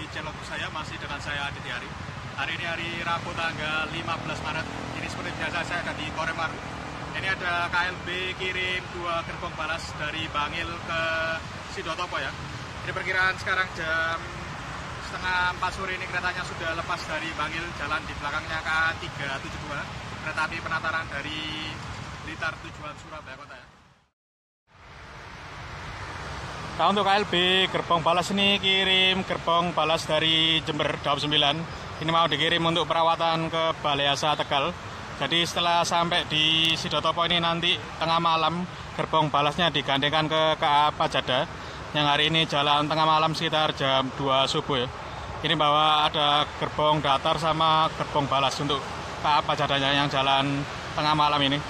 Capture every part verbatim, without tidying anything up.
channel saya, masih dengan saya Aditya Hari. Hari ini hari Rabu tanggal lima belas Maret. Ini seperti biasa saya ada di Korem Waru. Ini ada K L B kirim dua gerbong balas dari Bangil ke Sidotopo ya. Ini perkiraan sekarang jam setengah empat sore, ini keretanya sudah lepas dari Bangil, jalan di belakangnya K tiga tujuh dua, kereta api penataran dari Blitar tujuan Surabaya Kota ya. Nah, untuk K L B gerbong balas ini kirim gerbong balas dari Jember Daob sembilan. Ini mau dikirim untuk perawatan ke Balai Asa Tegal. Jadi setelah sampai di Sidotopo ini nanti tengah malam gerbong balasnya digandengkan ke K A Pajada yang hari ini jalan tengah malam sekitar jam dua subuh ya. Ini bahwa ada gerbong datar sama gerbong balas untuk K A Pajadanya yang jalan tengah malam ini.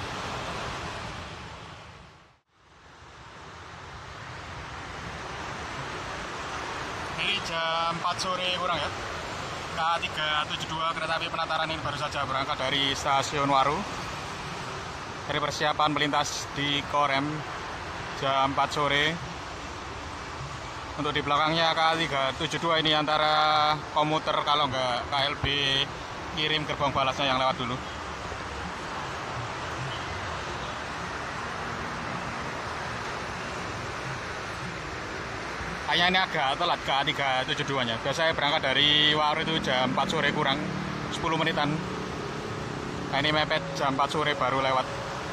Ini jam empat sore kurang ya. K tiga tujuh dua kereta api penataran ini baru saja berangkat dari stasiun Waru. Dari persiapan melintas di Korem jam empat sore. Untuk di belakangnya K tiga tujuh dua ini antara komuter kalau enggak K L B kirim gerbong balasnya yang lewat dulu. Kayaknya ini agak telat K tiga tujuh dua nya. Biasanya berangkat dari Waru itu jam empat sore kurang sepuluh menitan. Nah, ini mepet jam empat sore baru lewat.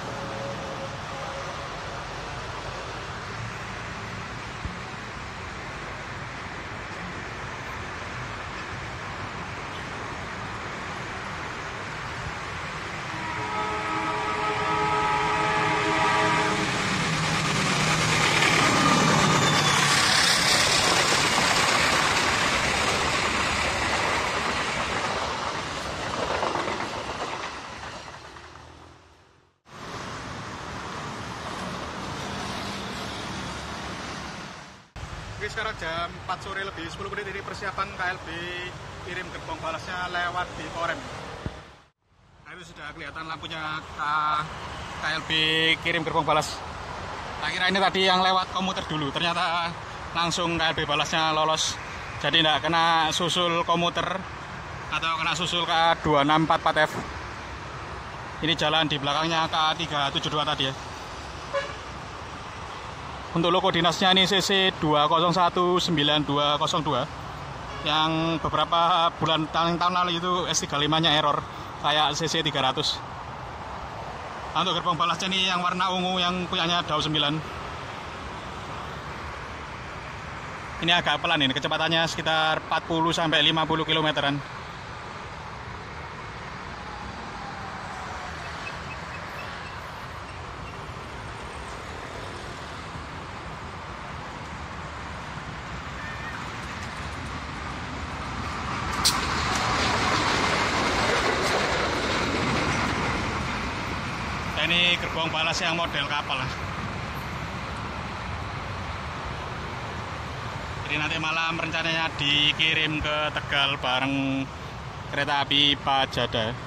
Oke, sekarang jam empat sore lebih sepuluh menit, ini persiapan K L B kirim gerbong balasnya lewat di Korem. Nah, itu sudah kelihatan lampunya K L B kirim gerbong balas. Tak kira ini tadi yang lewat komuter dulu, ternyata langsung K L B balasnya lolos. Jadi tidak kena susul komuter atau kena susul K dua enam empat empat F. Ini jalan di belakangnya K tiga tujuh dua tadi ya. Untuk logo dinasnya ini C C dua nol satu sembilan dua nol dua, yang beberapa bulan tahun, tahun lalu itu S tiga puluh lima nya error kayak C C tiga ratus. Nah, untuk gerbong balasnya ini yang warna ungu yang punyanya Daob sembilan. Ini agak pelan, ini kecepatannya sekitar empat puluh sampai lima puluh kilometeran. Ini gerbong balas yang model kapal. Jadi nanti malam rencananya dikirim ke Tegal bareng kereta api Pajada.